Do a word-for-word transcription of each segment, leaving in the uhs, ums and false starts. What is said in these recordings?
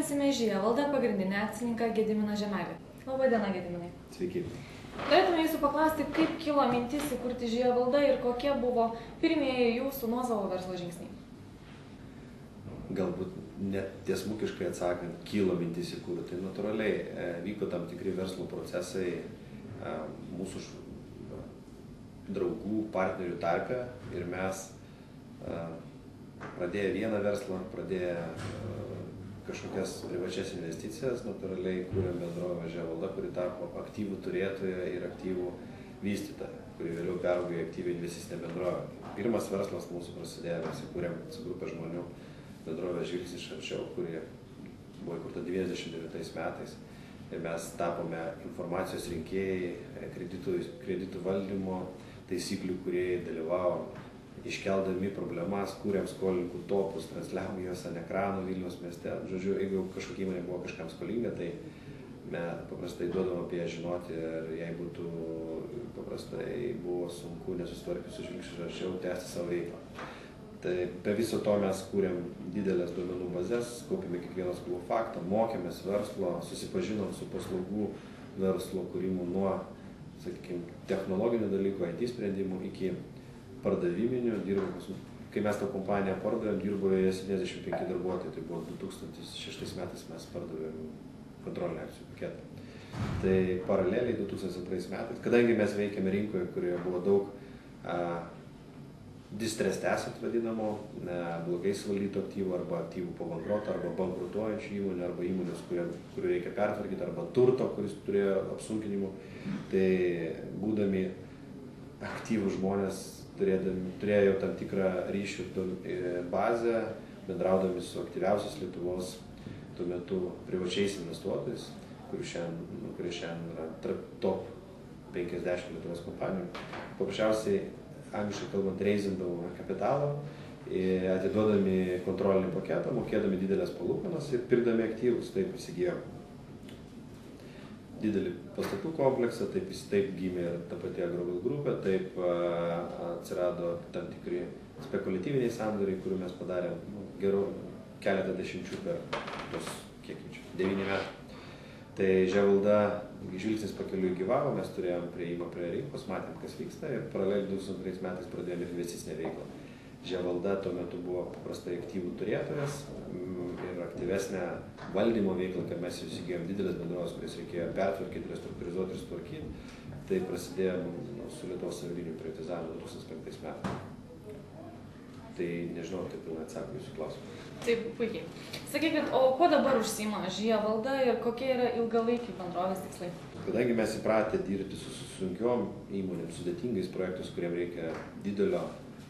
kalbinsime Žievaldą pagrindinį akcininką Gediminą Žemelį. Labą dieną, Gediminai. Sveiki. Norėtume jūsų paklausti, kaip kilo mintis įkurti Žievaldą ir kokie buvo pirmieji jūsų nuosavo verslo žingsniai? Galbūt net tiesmukiškai atsakant, kilo mintis įkurti. Tai natūraliai vyko tam tikri verslo procesai mūsų draugų, partnerių tarpe ir mes pradėję vieną verslą, pradėję kažkokias privačias investicijas, natūraliai kūrėm bendrovę Žievalda, kuri tapo aktyvų turėtoją ir aktyvų vystytoją, kuri vėliau peraugo į aktyvią investicinę bendrovę. Pirmas verslas mūsų prasidėjo, mes įkūrėm su grupė žmonių bendrovę Žvilgsnis iš arčiau, kuri buvo įkurta devyniasdešimt devintais metais. Ir mes tapome informacijos rinkėjai, kreditų, kreditų valdymo taisyklių, kurie dalyvavo, iškeldami problemas, kūrėm skolininkų topus, transliavom juos ant ekranų Vilniaus mieste. Žodžiu, jeigu kažkokia įmonė buvo kažkam skolinga, tai mes paprastai duodam apie ją žinoti ir jei būtų paprastai buvo sunku nesusitvarkius su Žvilgsniu iš arčiau tęsti savo veiklą. Tai be viso to mes kūrėm didelės duomenų bazės, kaupėme kiekvieną skolų faktą, mokėmės verslo, susipažinom su paslaugų verslo kūrimu nuo, sakykime, technologinių dalykų, I T sprendimų iki pardaviminių. Dirbo, kai mes tą kompaniją pardavėm, dirbo septyniasdešimt penki darbuotojai, tai buvo du tūkstančiai šeštais metais mes pardavėm kontrolinį akcijų paketą. Tai paraleliai du tūkstančiai antrais metais, kadangi mes veikėme rinkoje, kurioje buvo daug a, distressed asset vadinamo, ne, blogai suvaldytų aktyvų arba aktyvų po bankroto, arba bankrutuojančių įmonių, arba įmonės, kurių reikia pertvarkyti, arba turto, kuris turėjo apsunkinimų, tai būdami aktyvų žmonės turėdami, turėjo tam tikrą ryšių bazę, bendraudami su aktyviausios Lietuvos tuo metu privačiais investuotojais, kurie šiandien, kurie šiandien yra tarp top penkiasdešimt Lietuvos kompanijų. Paprasčiausiai, angliškai kalbant, reizindavo kapitalą, atiduodami kontrolinį paketą, mokėdami didelės palūkanas ir pirkdami aktyvus, taip įsigijo didelį pastatų kompleksą, taip, taip gimė ir ta pati Agroval grupė, taip a, atsirado tam tikri spekuliatyviniai sandoriai, kurių mes padarėm nu, gerų keletą dešimčių per tos, kiek jau čia, devyni metai. Tai Žievalda Žvilgsnis pakeliui gyvavo, mes turėjom prieimą prie rinkos, matėm, kas vyksta ir paraleliai du tūkstančiai antrais metais pradėjome investicinę veiklą. Žievalda tuo metu buvo paprastai aktyvų turėtojas ir aktyvesnė valdymo veikla, kad mes jau įsigijom didelės bendrovės, kurias reikėjo pertvarkyti, restruktūrizuoti ir sutvarkyti. Tai prasidėjo nu, su Lietuvos savivaldybių privatizavimu du tūkstančiai penktais metais. Tai nežinau, tai pilnai atsakau jūsų klausimą. Taip, puikiai. Sakykit, o kuo dabar užsiima Žievalda ir kokie yra ilgalaikiai bendrovės tikslai? Kadangi mes įpratę dirbti su sunkiom įmonėm, sudėtingais projektus, kuriem reikia didelio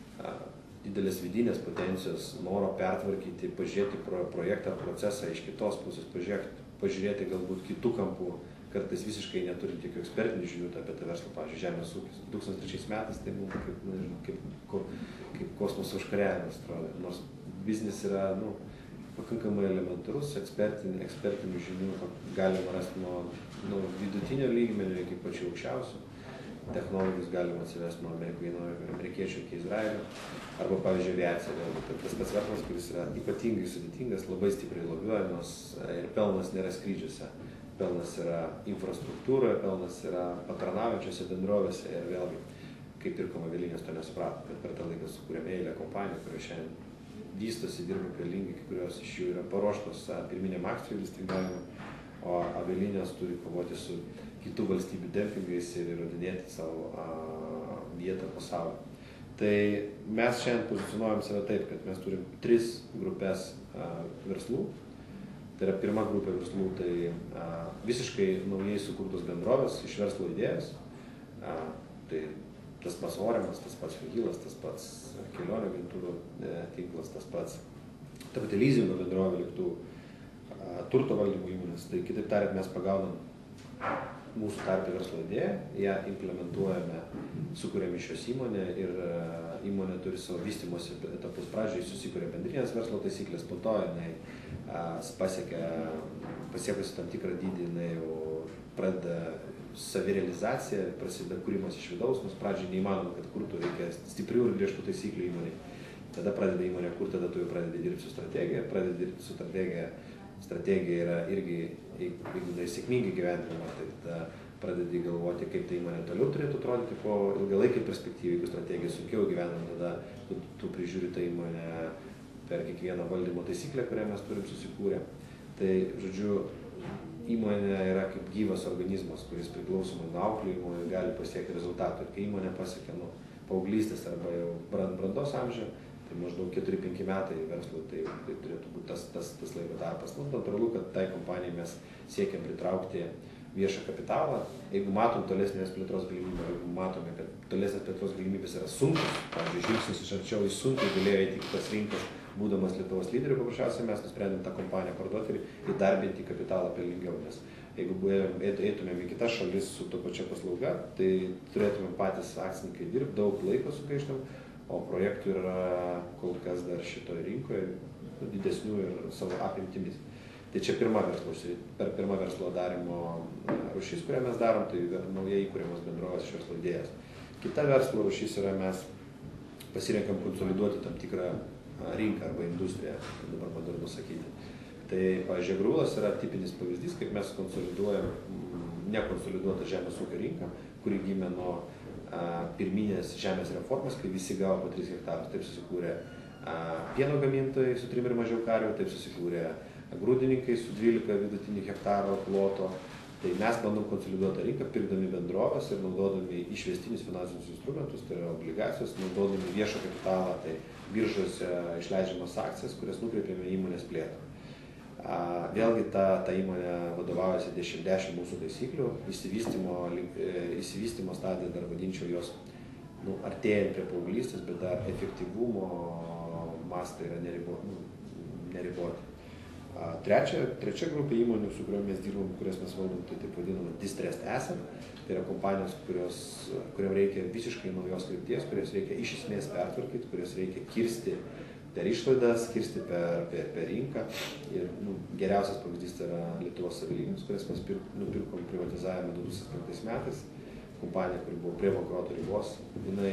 didelės vidinės potencijos, noro pertvarkyti, pažiūrėti pro, projektą ar procesą iš kitos pusės, pažiūrėti, pažiūrėti galbūt kitų kampų, kartais visiškai neturint jokių ekspertinių žinių apie tą verslą, pavyzdžiui, žemės ūkis. du tūkstančiai trečiais metais tai buvo kaip, nežinau, kaip, kaip kosmoso užkariavimas, atrodo. Nors biznis yra nu, pakankamai elementarus, ekspertinių, ekspertinių žinių galima rasti nuo, nuo vidutinio lygmenio iki pačių aukščiausių. Technologijus galima atsivesti nuo amerikiečių iki Izraelio, arba, pavyzdžiui, aviacija. Tas pats verslas, kuris yra ypatingai sudėtingas, labai stipriai lobiuojamas ir pelnas nėra skrydžiuose. Pelnas yra infrastruktūroje, pelnas yra patarnaujančiose bendrovėse ir vėlgi, kaip pirkoma avialinijos, to nesuprato, bet per tą laiką sukūrėme eilę kompanijų, kurie šiandien vystosi, dirba pelningai, kai kurios iš jų yra paruoštos pirminiam akcijų listingavimui, o avialinijos turi kovoti su kitų valstybių dempingais ir įrodinėti savo a, vietą pasaulyje. Tai mes šiandien pozicionuojam save taip, kad mes turim tris grupės a, verslų. Tai yra pirma grupė verslų, tai a, visiškai naujai sukurtos bendrovės iš verslo idėjos. A, tai tas pats Orimas, tas pats Figilas, tas pats kelionių agentūrų e, tinklas, tas pats ta pati lizingo bendrovė lėktuvų, turto valdymo įmonės. Tai kitaip tariant, mes pagaunam mūsų tarpe verslo idėją, ją implementuojame, sukūrėme šios įmonę ir įmonė turi savo vystymosi etapus. Pradžiai susikūrė bendrinės verslo taisyklės, po to jinai pasiekia, pasiekusi tam tikrą dydį, jinai jau pradeda savirealizacija, prasideda kūrimas iš vidaus, nors pradžiai neįmanoma, kad kurtų, reikia stiprių ir griežtų taisyklių įmonei. Tada pradeda įmonė kur, tada tu jau pradedi dirbti su strategija, pradedi dirbti su strategija strategija yra irgi, jeigu jinai sėkmingai gyvendinama, tai tada pradedi galvoti, kaip ta įmonė toliau turėtų atrodyti po ilgalaikį perspektyvą. Jeigu strategija sunkiau gyvenama, tada tu, tu prižiūri tą įmonę per kiekvieną valdymo taisyklę, kurią mes turim susikūrę. Tai, žodžiu, įmonė yra kaip gyvas organizmas, kuris priklausomai nuo auklėjimo gali pasiekti rezultatų. Ir kai įmonė pasiekia nuo paauglystės arba jau brandos amžių, tai maždaug keturi penki metai verslo, tai, tai turėtų būti tas, tas, tas laiko tarpas. Nu, natūralu, kad tai kompanijai mes siekiam pritraukti viešą kapitalą. Jeigu matom tolesnės plėtros galimybę, jeigu matome, kad tolesnės plėtros galimybės yra sunkus, pavyzdžiui, žingsnis iš arčiau į sunkiai galėjo eiti kitas rinkas, būdamas Lietuvos lyderiu, paprasčiausiai mes nusprendėm tą kompaniją parduoti ir įdarbinti kapitalą pelningiau, nes jeigu eitumėm į kitas šalis su to pačia paslauga, tai turėtumėm patys akcininkai dirbti, daug laiko sugaištam, o projektų yra kol kas dar šitoje rinkoje didesnių ir savo apimtimis. Tai čia pirma verslo, per pirmą verslo darimo rūšis, kurią mes darom, tai naujai įkūriamos bendrovės iš verslo idėjas. Kita verslo rūšis yra mes pasirenkam konsoliduoti tam tikrą rinką arba industriją, dabar modernu sakyti. Tai, pavyzdžiui, Agruvilas yra tipinis pavyzdys, kaip mes konsoliduojam nekonsoliduotą žemės ūkio rinką, kuri gimė nuo a, pirminės žemės reformos, kai visi gavo po tris hektarus. Taip susikūrė a, pieno gamintojai su trim ir mažiau karvių, taip susikūrė grūdininkai su dvylika vidutinių hektarų ploto. Tai mes bandom konsoliduotą rinką, pirkdami bendrovės ir naudodami išvestinius finansinius instrumentus, tai yra obligacijos, naudodami viešą kapitalą, tai biržose išleidžiamas akcijas, kurias nukreipiame įmonės plėtrą. Vėlgi ta, ta įmonė vadovaujasi dešimt mūsų taisyklių, įsivystymo, įsivystymo stadiją dar vadinčiau jos nu, artėjant prie paauglystės, bet dar efektyvumo mastai yra neriboti. Nu, neriboti. Trečia, trečia grupė įmonių, su kuriomis mes dirbam, kurias mes valdom, tai taip vadinama distressed asset. Tai yra kompanijos, kurios, kuriam reikia visiškai naujos krypties, kurias reikia iš esmės pertvarkyti, kurias reikia kirsti per išlaidas, kirsti per, per, per rinką. Ir nu, geriausias pavyzdys tai yra Lietuvos avialinijos, kurias mes pir, nupirkom privatizavimą du tūkstančiai penktais metais. Kompanija, kuri buvo prie bankroto ribos, jinai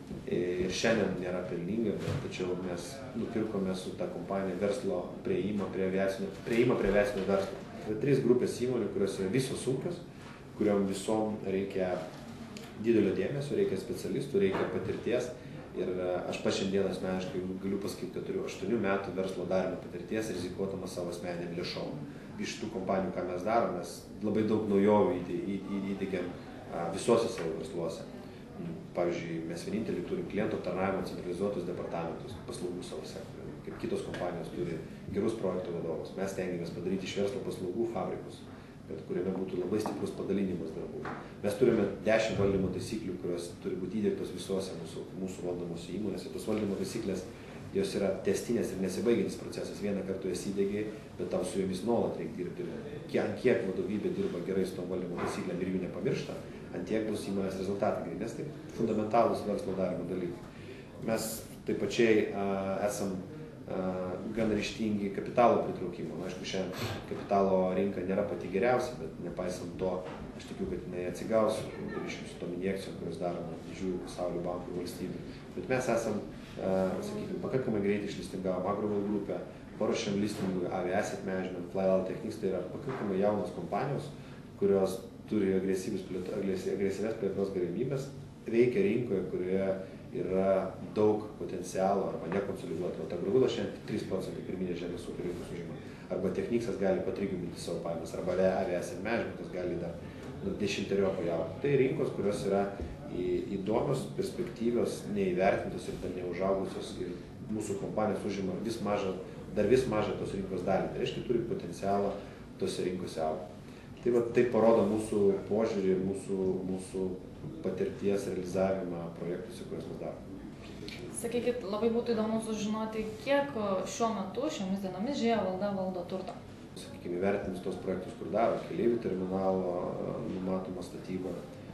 ir šiandien nėra pelninga, bet tačiau mes nupirkome su ta kompanija verslo prieimą prie aviacinio, prieimą prie aviacinio verslo. Tai trys grupės įmonių, kurios yra visos sunkios, kuriom visom reikia didelio dėmesio, reikia specialistų, reikia patirties. Ir aš pats šiandien asmeniškai galiu pasakyti, kad turiu aštuonių metų verslo darimo patirties, rizikuodamas savo asmeniniam lėšom. Iš tų kompanijų, ką mes darom, mes labai daug naujovių įdiegiam visuose savo versluose. Pavyzdžiui, mes vienintelį turim klientų aptarnavimo centralizuotus departamentus paslaugų savo sektoriuje, kaip kitos kompanijos turi gerus projektų vadovus. Mes stengiamės padaryti iš verslo paslaugų fabrikus, bet kuriame būtų labai stiprus padalinimas darbų. Mes turime dešimt valdymo taisyklių, kurios turi būti įdiegtos visuose mūsų, mūsų valdomose įmonėse. Tos valdymo taisyklės, jos yra testinės ir nesibaigiantis procesas. Vieną kartą jas įdiegiai, bet tau su jomis nuolat reikia dirbti. Kiek, kiek vadovybė dirba gerai su tom valdymo taisyklėm ir jų nepamiršta, ant tiek bus įmonės rezultatai geri, nes tai fundamentalūs verslo darbo dalykai. Mes taip pačiai a, esam a, gan ryžtingi kapitalo pritraukimo. Na, aišku, šiandien kapitalo rinka nėra pati geriausia, bet nepaisant to, aš tikiu, kad jinai atsigaus, ryškiai su tom injekcijom, kurios daroma didžiųjų pasaulio bankų ir valstybių. Bet mes esam, a, sakykime, pakankamai greitai išlistingavom Agruval grupę, paruošėm listingui A V Asset Management, Flywheel Technics, tai yra pakankamai jaunos kompanijos, kurios turi agresyvias plėtros galimybės, veikia rinkoje, kurioje yra daug potencialo arba nekonsoliduoti. O ta Agruvilas šiandien trys procentai pirminės žemės ūkio rinkos užima. Arba Technicsas gali patrigubinti savo pajamas, arba A V Asset Managementas gali dar dešimteriopai augti. Tai rinkos, kurios yra įdomios, perspektyvios, neįvertintos ir dar neužaugusios ir mūsų kompanijos užima vis mažą, dar vis mažą tos rinkos dalį. Tai reiškia, turi potencialą tose rinkose augti. Tai, va, tai parodo mūsų požiūrį ir mūsų, mūsų patirties realizavimą projektuose, kuriuos mes darome. Sakykit, labai būtų įdomu sužinoti, kiek šiuo metu, šiomis dienomis Žvėja valda valdo turto. Sakykime, vertinus tos projektus, kur daro, keleivių terminalo numatoma statyba,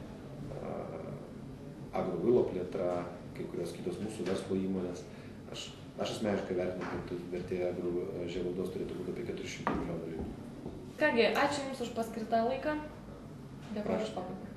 Agruvilo plėtra, kai kurios kitos mūsų verslo įmonės. Aš, aš asmeniškai vertinu, kad vertė Žvėja valdos turėtų būti apie keturi šimtai milijonų litų. Kągi, ačiū Jums už paskirtą laiką. Dėkuoju už pokalbį.